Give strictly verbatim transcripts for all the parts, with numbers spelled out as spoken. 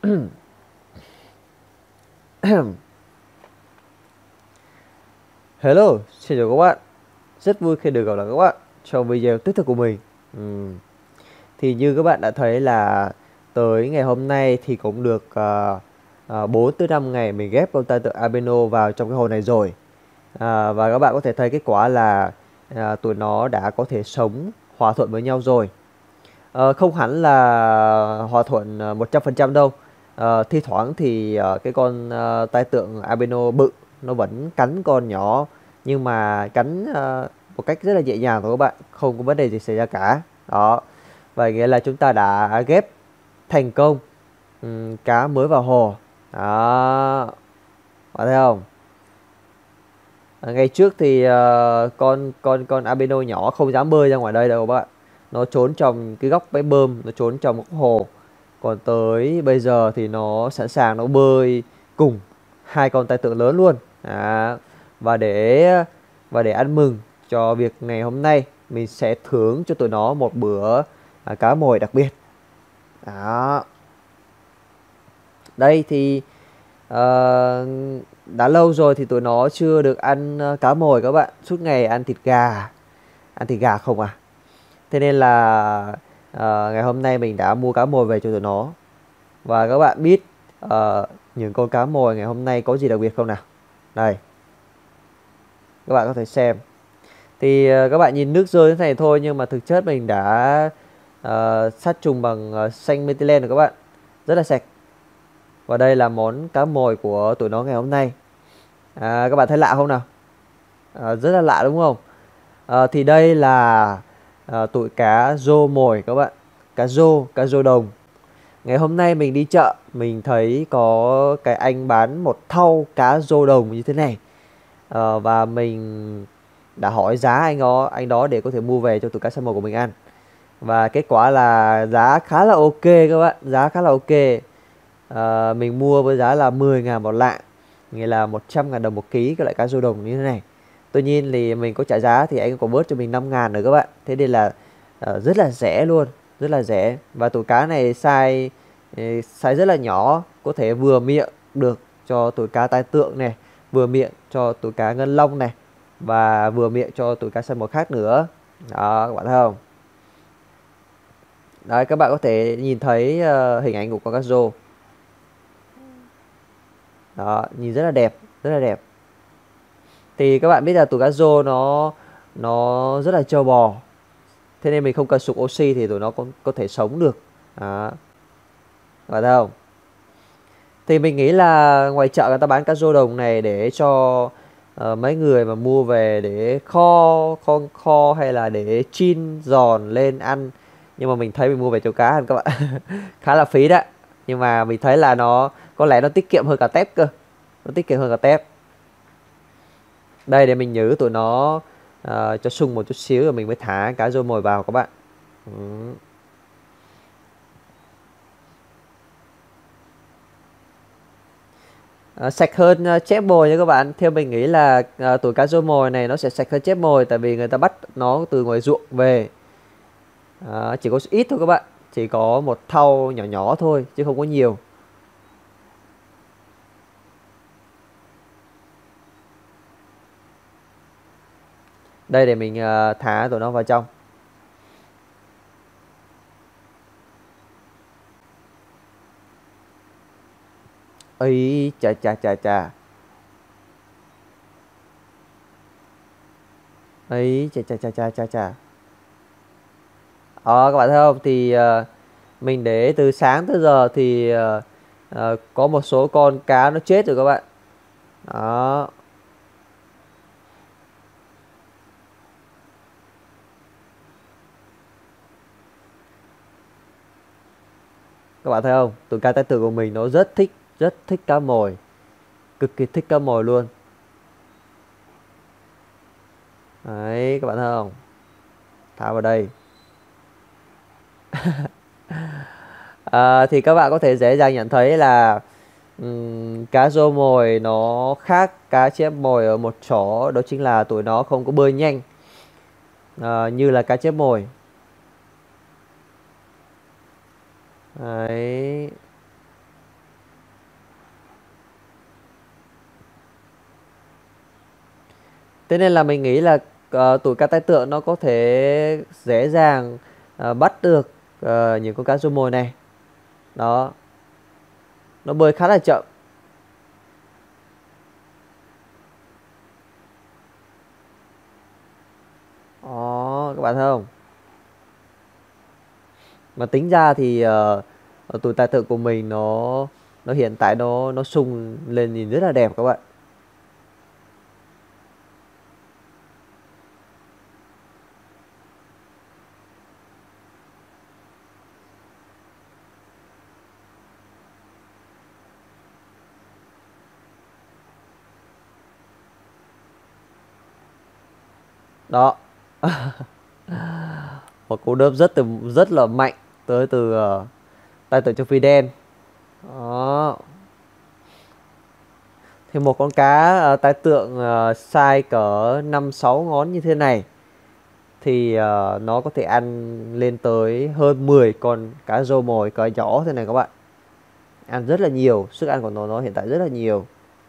Hello, xin chào các bạn. Rất vui khi được gặp lại các bạn trong video tiếp theo của mình. Ừm, Thì như các bạn đã thấy là tới ngày hôm nay thì cũng được uh, bốn tới năm ngày mình ghép con tai tượng albino vào trong cái hồ này rồi. À, và các bạn có thể thấy kết quả là à, tụi nó đã có thể sống hòa thuận với nhau rồi. À, không hẳn là hòa thuận à, một trăm phần trăm đâu. À, thi thoảng thì à, cái con à, tai tượng albino bự nó vẫn cắn con nhỏ, nhưng mà cắn à, một cách rất là nhẹ nhàng thôi các bạn, không có vấn đề gì xảy ra cả. Đó, vậy nghĩa là chúng ta đã ghép thành công um, cá mới vào hồ. Đó, bạn thấy không? À, ngày trước thì uh, con con con albino nhỏ không dám bơi ra ngoài đây đâu các bạn, nó trốn trong cái góc bãi bơm, nó trốn trong một hồ. Còn tới bây giờ thì nó sẵn sàng nó bơi cùng hai con tai tượng lớn luôn. Đó. và để và để ăn mừng cho việc ngày hôm nay, mình sẽ thưởng cho tụi nó một bữa à, cá mồi đặc biệt. Đó, đây thì uh, đã lâu rồi thì tụi nó chưa được ăn uh, cá mồi các bạn, suốt ngày ăn thịt gà, ăn thịt gà không à. Thế nên là uh, ngày hôm nay mình đã mua cá mồi về cho tụi nó. Và các bạn biết uh, những con cá mồi ngày hôm nay có gì đặc biệt không nào? Đây, các bạn có thể xem. Thì uh, các bạn nhìn nước rơi thế này thôi, nhưng mà thực chất mình đã uh, sát trùng bằng uh, xanh methylene rồi các bạn, rất là sạch. Và đây là món cá mồi của tụi nó ngày hôm nay. À, các bạn thấy lạ không nào? À, rất là lạ đúng không? À, thì đây là à, tụi cá rô mồi các bạn. Cá rô, cá rô đồng. Ngày hôm nay mình đi chợ, mình thấy có cái anh bán một thau cá rô đồng như thế này. À, và mình đã hỏi giá anh đó, anh đó để có thể mua về cho tụi cá sa mồi của mình ăn. Và kết quả là giá khá là ok các bạn, giá khá là ok. À, mình mua với giá là mười ngàn một lạng, nghĩa là một trăm ngàn đồng một ký cái loại cá rô đồng như thế này. Tuy nhiên thì mình có trả giá thì anh còn bớt cho mình năm ngàn nữa các bạn. Thế nên là uh, rất là rẻ luôn, rất là rẻ. Và tụi cá này size size rất là nhỏ, có thể vừa miệng được cho tụi cá tai tượng này, vừa miệng cho tụi cá ngân long này, và vừa miệng cho tụi cá sa mồi khác nữa. Đó, các bạn thấy không? Đấy, các bạn có thể nhìn thấy uh, hình ảnh của con cá rô. Đó, nhìn rất là đẹp, rất là đẹp. Thì các bạn biết là tụi cá rô nó nó rất là trâu bò, thế nên mình không cần sục oxy thì tụi nó có, có thể sống được. Đó, các bạn thấy không? Thì mình nghĩ là ngoài chợ người ta bán cá rô đồng này để cho uh, mấy người mà mua về để kho kho kho hay là để chiên giòn lên ăn. Nhưng mà mình thấy mình mua về cho cá ăn các bạn. Khá là phí đấy. Nhưng mà mình thấy là nó có lẽ nó tiết kiệm hơn cả tép cơ, nó tiết kiệm hơn cả tép. Đây, để mình nhử tụi nó uh, cho sung một chút xíu rồi mình mới thả cá rô mồi vào các bạn. Ừ. Uh, sạch hơn uh, chép mồi nha các bạn. Theo mình nghĩ là uh, tụi cá rô mồi này nó sẽ sạch hơn chép mồi, tại vì người ta bắt nó từ ngoài ruộng về. Uh, chỉ có ít thôi các bạn, chỉ có một thau nhỏ nhỏ thôi chứ không có nhiều. Đây, để mình uh, thả tụi nó vào trong. Ấy chà chà chà chà. Ấy chà chà chà chà chà chà. Đó, các bạn thấy không? Thì uh, mình để từ sáng tới giờ thì uh, uh, có một số con cá nó chết rồi các bạn. Đó. Các bạn thấy không? Tụi cá tai tượng của mình nó rất thích, rất thích cá mồi. Cực kỳ thích cá mồi luôn. Đấy, các bạn thấy không? Thả vào đây. À, thì các bạn có thể dễ dàng nhận thấy là um, cá rô mồi nó khác cá chép mồi ở một chỗ, đó chính là tụi nó không có bơi nhanh à, như là cá chép mồi. Đấy. Thế nên là mình nghĩ là uh, tụi cá tai tượng nó có thể dễ dàng uh, bắt được uh, những con cá rô mồi này. Đó, nó bơi khá là chậm. Đó, các bạn thấy không? Mà tính ra thì uh, tụi tai tượng của mình nó nó hiện tại nó nó sung lên nhìn rất là đẹp các bạn. Đó. Một cú đớp rất từ rất là mạnh tới từ uh, tai tượng châu Phi đen. Đó. Thì một con cá uh, tai tượng uh, size cỡ năm sáu ngón như thế này thì uh, nó có thể ăn lên tới hơn mười con cá rô mồi cỡ giỏ thế này các bạn. Ăn rất là nhiều, sức ăn của nó nó hiện tại rất là nhiều.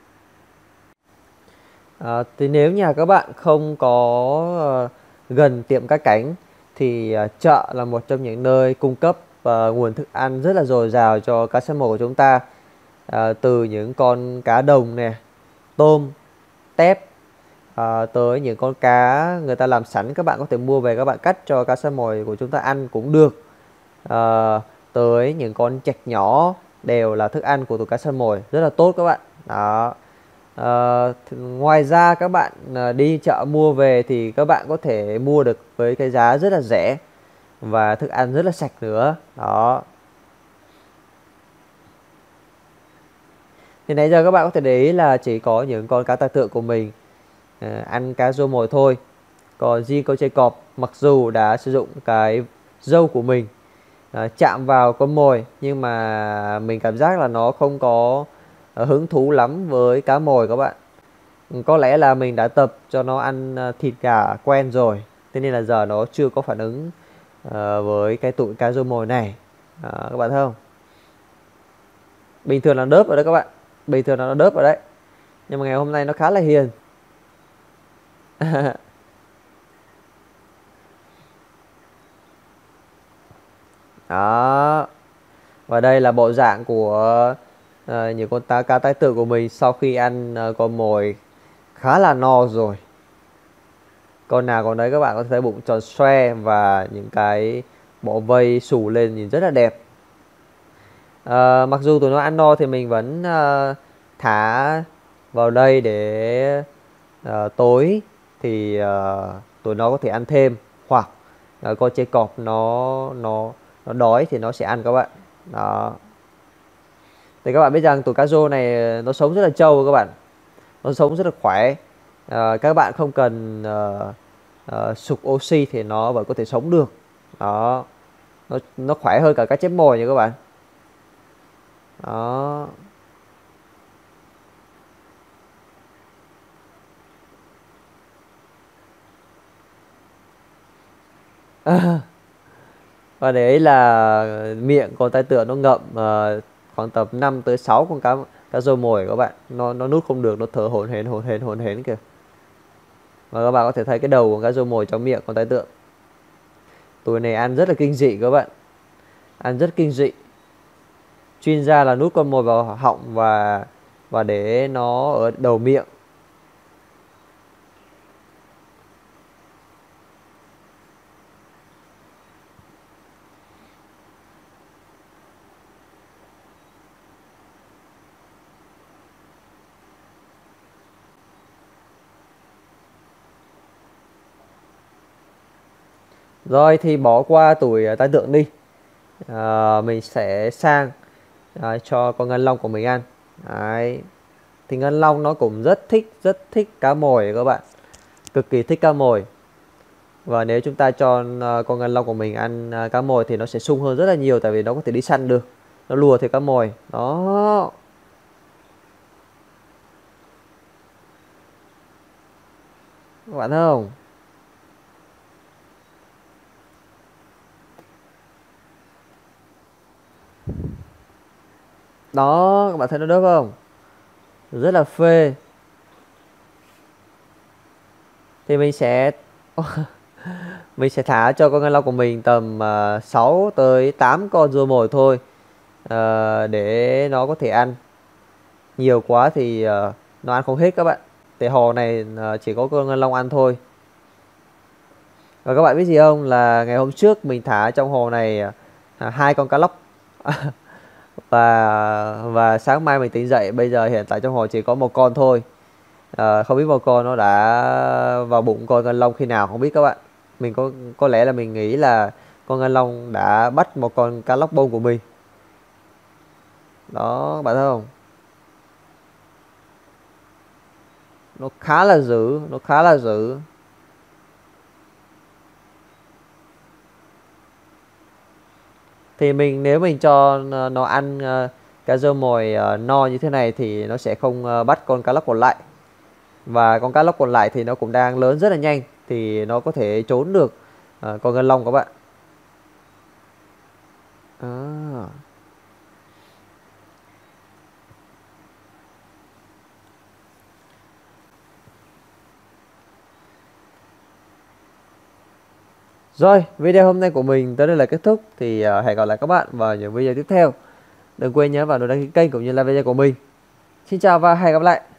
À, thì nếu nhà các bạn không có uh, gần tiệm cá cảnh thì uh, chợ là một trong những nơi cung cấp uh, nguồn thức ăn rất là dồi dào cho cá sấu mồi của chúng ta. Uh, từ những con cá đồng nè, tôm, tép, uh, tới những con cá người ta làm sẵn, các bạn có thể mua về các bạn cắt cho cá sấu mồi của chúng ta ăn cũng được. Uh, tới những con chạch nhỏ đều là thức ăn của tụi cá sấu mồi rất là tốt các bạn. Đó. Uh, ngoài ra các bạn uh, đi chợ mua về thì các bạn có thể mua được với cái giá rất là rẻ và thức ăn rất là sạch nữa. Đó. Thì nãy giờ các bạn có thể để ý là chỉ có những con cá tai tượng của mình uh, ăn cá rô mồi thôi. Còn riêng con chơi cọp mặc dù đã sử dụng cái râu của mình uh, chạm vào con mồi nhưng mà mình cảm giác là nó không có uh, hứng thú lắm với cá mồi các bạn. Có lẽ là mình đã tập cho nó ăn thịt gà quen rồi, thế nên là giờ nó chưa có phản ứng uh, với cái tụi cá rô mồi này. Đó, các bạn thấy không? Bình thường là đớp ở đấy các bạn, bình thường là nó đớp ở đấy, nhưng mà ngày hôm nay nó khá là hiền. Đó. Và đây là bộ dạng của uh, những con tá cá tai tượng của mình sau khi ăn uh, con mồi khá là no rồi. Con nào còn đấy các bạn có thể thấy bụng tròn xoe và những cái bộ vây xù lên nhìn rất là đẹp. À, mặc dù tụi nó ăn no thì mình vẫn uh, thả vào đây để uh, tối thì uh, tụi nó có thể ăn thêm, hoặc uh, con chơi cọp nó nó nó đói thì nó sẽ ăn các bạn. Đó. Thì các bạn biết rằng tụi cá rô này nó sống rất là trâu các bạn, nó sống rất là khỏe. À, các bạn không cần uh, uh, sục oxy thì nó vẫn có thể sống được. Đó, nó nó khỏe hơn cả cá chép mồi nha các bạn. Đó. Và đấy là miệng con tai tượng nó ngậm uh, khoảng tầm năm tới sáu con cá cá rô mồi các bạn. Nó nó nuốt không được, nó thở hổn hển hổn hển hổn hển kìa. Và các bạn có thể thấy cái đầu của cá rô mồi trong miệng con tai tượng. Tụi này ăn rất là kinh dị các bạn, ăn rất kinh dị. Chuyên gia là nuốt con mồi vào họng và và để nó ở đầu miệng. Rồi thì bỏ qua tuổi tai tượng đi, à, mình sẽ sang à, cho con ngân long của mình ăn. Đấy. Thì ngân long nó cũng rất thích rất thích cá mồi các bạn, cực kỳ thích cá mồi. Và nếu chúng ta cho uh, con ngân long của mình ăn uh, cá mồi thì nó sẽ sung hơn rất là nhiều, tại vì nó có thể đi săn được, nó lùa theo cá mồi. Đó. Các bạn thấy không? Đó, các bạn thấy nó đớp không? Rất là phê. Thì mình sẽ mình sẽ thả cho con ngân long của mình tầm uh, sáu tới tám con rùa mồi thôi, uh, để nó có thể ăn. Nhiều quá thì uh, nó ăn không hết các bạn. Tại hồ này uh, chỉ có con ngân long ăn thôi. Và các bạn biết gì không, là ngày hôm trước mình thả trong hồ này uh, hai con cá lóc. và và sáng mai mình tỉnh dậy, bây giờ hiện tại trong hồ chỉ có một con thôi. À, không biết một con nó đã vào bụng con ngân long khi nào không biết các bạn. Mình có có lẽ là mình nghĩ là con ngân long đã bắt một con cá lóc bông của mình. Đó bạn thấy không, nó khá là dữ, nó khá là dữ. Thì mình nếu mình cho nó ăn uh, cá rô mồi uh, no như thế này thì nó sẽ không uh, bắt con cá lóc còn lại. Và con cá lóc còn lại thì nó cũng đang lớn rất là nhanh, thì nó có thể trốn được uh, con ngân long các bạn. À. Rồi, video hôm nay của mình tới đây là kết thúc. Thì uh, hẹn gặp lại các bạn vào những video tiếp theo. Đừng quên nhớ vào nút đăng ký kênh cũng như like video của mình. Xin chào và hẹn gặp lại.